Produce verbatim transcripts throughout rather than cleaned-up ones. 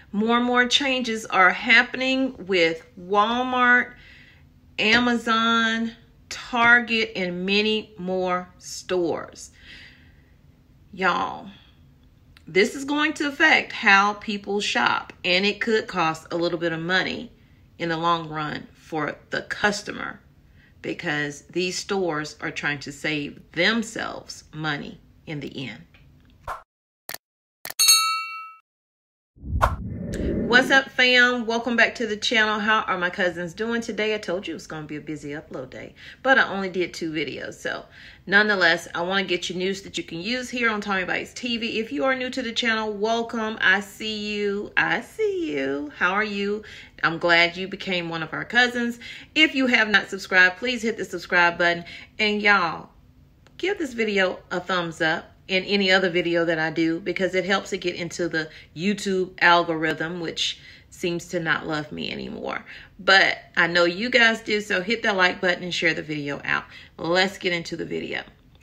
More and more changes are happening with Walmart, Amazon, Target, and many more stores. Y'all, this is going to affect how people shop, and it could cost a little bit of money in the long run for the customer, because these stores are trying to save themselves money in the end. What's up, fam? Welcome back to the channel. How are my cousins doing today? I told you it was going to be a busy upload day, but I only did two videos. So nonetheless, I want to get you news that you can use here on Tommy Bites T V. If you are new to the channel, welcome. I see you. I see you. How are you? I'm glad you became one of our cousins. If you have not subscribed, please hit the subscribe button. And y'all, give this video a thumbs up. In any other video that I do, because it helps it get into the YouTube algorithm, which seems to not love me anymore. But I know you guys do, so hit that like button and share the video out. Let's get into the video.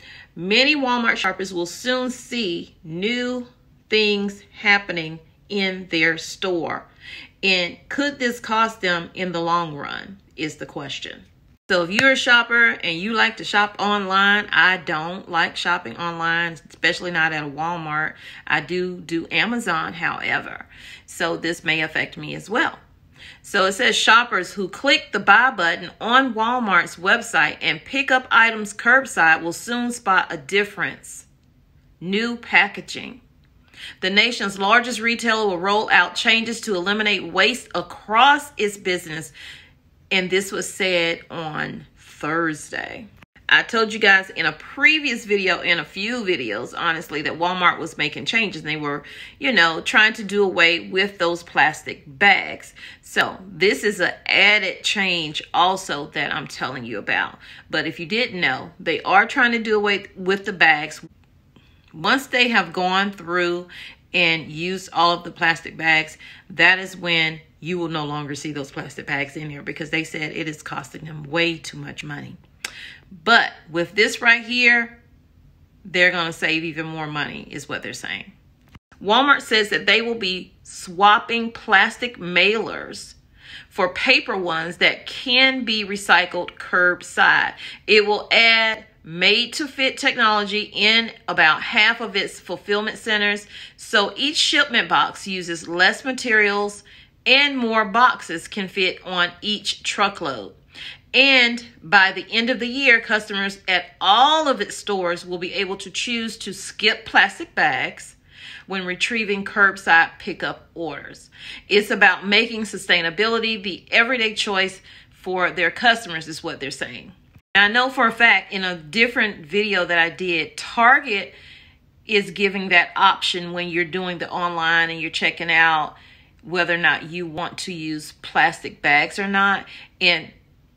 Many Walmart shoppers will soon see new things happening in their store. And could this cost them in the long run is the question. So if you're a shopper and you like to shop online, I don't like shopping online, especially not at a Walmart. I do do Amazon, however. So this may affect me as well. So it says shoppers who click the buy button on Walmart's website and pick up items curbside will soon spot a difference. New packaging. The nation's largest retailer will roll out changes to eliminate waste across its business. And this was said on Thursday. I told you guys in a previous video, in a few videos, honestly, that Walmart was making changes. And they were, you know, trying to do away with those plastic bags. So this is an added change also that I'm telling you about. But if you didn't know, they are trying to do away with the bags. Once they have gone through and used all of the plastic bags, that is when you will no longer see those plastic bags in here, because they said it is costing them way too much money. But with this right here, they're going to save even more money is what they're saying. Walmart says that they will be swapping plastic mailers for paper ones that can be recycled curbside. It will add made-to-fit technology in about half of its fulfillment centers, so each shipment box uses less materials and more boxes can fit on each truckload. And by the end of the year, customers at all of its stores will be able to choose to skip plastic bags when retrieving curbside pickup orders. It's about making sustainability the everyday choice for their customers, is what they're saying. I know for a fact in a different video that I did, Target is giving that option when you're doing the online and you're checking out whether or not you want to use plastic bags or not. And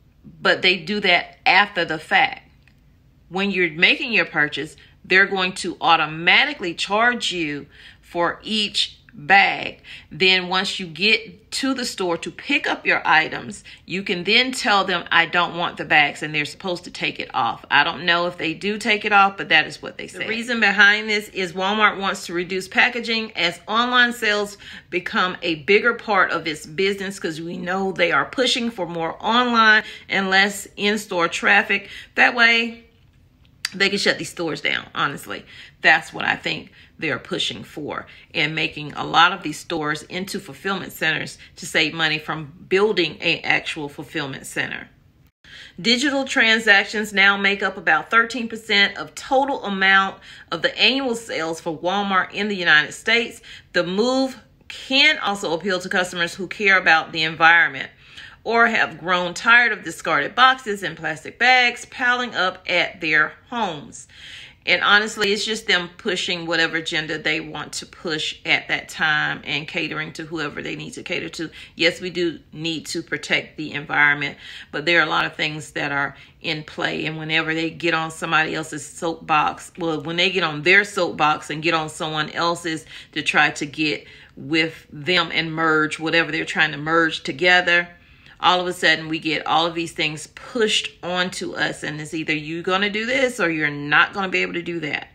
but they do that after the fact. When you're making your purchase, they're going to automatically charge you for each bag. Then once you get to the store to pick up your items, you can then tell them, I don't want the bags, and they're supposed to take it off. I don't know if they do take it off, but that is what they say. The reason behind this is Walmart wants to reduce packaging as online sales become a bigger part of its business, because we know they are pushing for more online and less in-store traffic. That way they can shut these stores down. Honestly, that's what I think they're pushing for, and making a lot of these stores into fulfillment centers to save money from building an actual fulfillment center. Digital transactions now make up about thirteen percent of total amount of the annual sales for Walmart in the United States. The move can also appeal to customers who care about the environment or have grown tired of discarded boxes and plastic bags piling up at their homes. And honestly, it's just them pushing whatever agenda they want to push at that time and catering to whoever they need to cater to. Yes, we do need to protect the environment, but there are a lot of things that are in play. And whenever they get on somebody else's soapbox, well, when they get on their soapbox and get on someone else's to try to get with them and merge whatever they're trying to merge together, all of a sudden we get all of these things pushed onto us, and it's either you're going to do this or you're not going to be able to do that.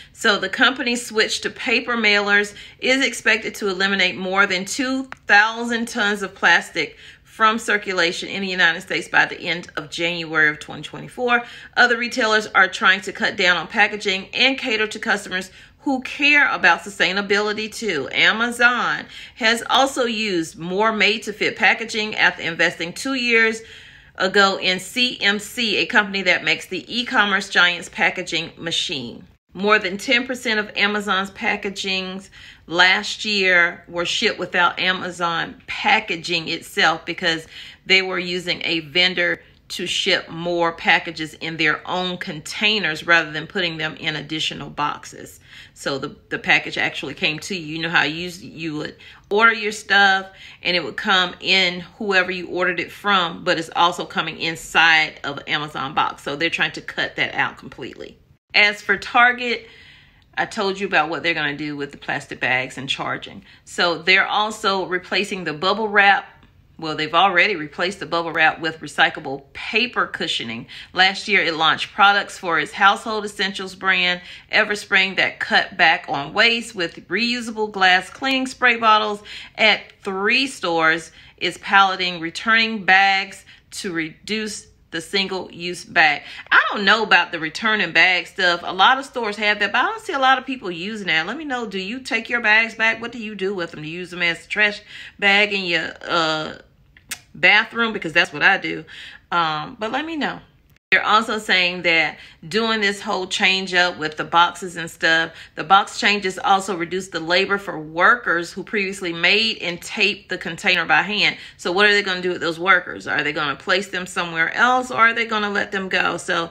So the company's switch to paper mailers is expected to eliminate more than two thousand tons of plastic from circulation in the United States by the end of January of twenty twenty-four. Other retailers are trying to cut down on packaging and cater to customers who care about sustainability too. Amazon has also used more made-to-fit packaging after investing two years ago in C M C, a company that makes the e-commerce giant's packaging machine. More than ten percent of Amazon's packagings last year were shipped without Amazon packaging itself because they were using a vendor to ship more packages in their own containers rather than putting them in additional boxes. So the, the package actually came to you. You know how you, you would order your stuff and it would come in whoever you ordered it from, but it's also coming inside of an Amazon box. So they're trying to cut that out completely. As for Target, I told you about what they're going to do with the plastic bags and charging. So they're also replacing the bubble wrap. Well, they've already replaced the bubble wrap with recyclable paper cushioning. Last year, it launched products for its household essentials brand, Everspring, that cut back on waste with reusable glass cleaning spray bottles. At three stores, it's piloting returning bags to reduce the single-use bag. I don't know about the returning bag stuff. A lot of stores have that, but I don't see a lot of people using that. Let me know, do you take your bags back? What do you do with them? Do you use them as a trash bag in your uh, bathroom? Because that's what I do. Um, but let me know. They're also saying that doing this whole change up with the boxes and stuff, the box changes also reduce the labor for workers who previously made and taped the container by hand. So what are they going to do with those workers? Are they going to place them somewhere else, or are they going to let them go? So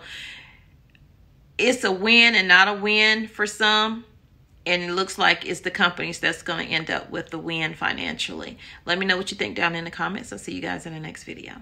it's a win and not a win for some. And it looks like it's the companies that's going to end up with the win financially. Let me know what you think down in the comments. I'll see you guys in the next video.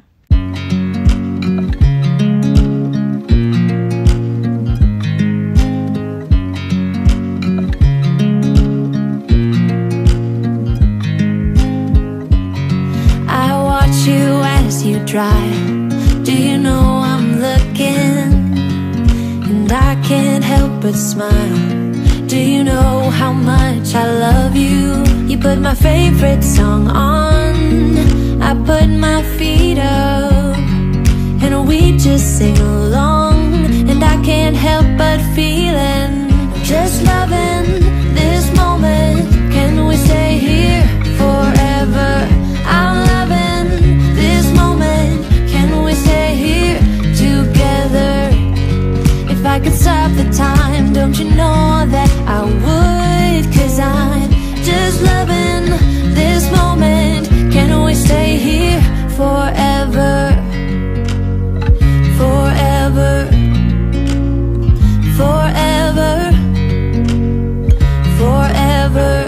Drive. Do you know I'm looking? And I can't help but smile. Do you know how much I love you? You put my favorite song on, I put my feet up, and we just sing along. And I can't help but feeling, just loving this moment. Can we stay here forever? I'm loving this moment. Can we stay here together? If I could stop the time, don't you know that I would? 'Cause I'm just loving this moment. Can we stay here forever? Forever. Forever. Forever.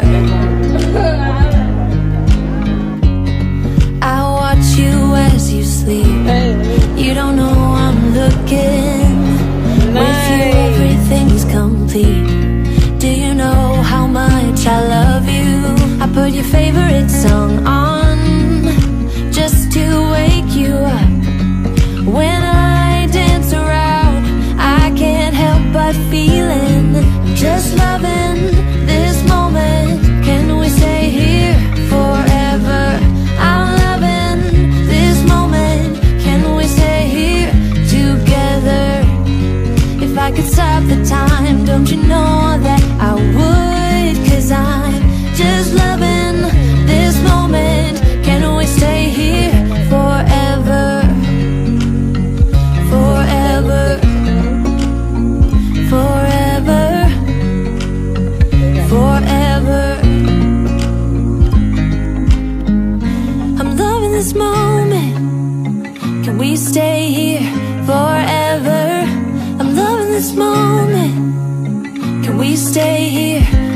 I watch you as you sleep. You don't know I'm looking. With you everything's complete. Do you know how much I love you? I put your favorite song on just to wake you up. When I dance around, I can't help but feeling, just loving this moment. Can we stay here forever? I'm loving this moment. Can we stay here together? If I could stop the time, don't you know that I would? 'Cause I'm just loving this moment. Can we stay here forever? Forever. Forever. Forever. I'm loving this moment. Can we stay here forever? I'm loving this moment. Can we stay here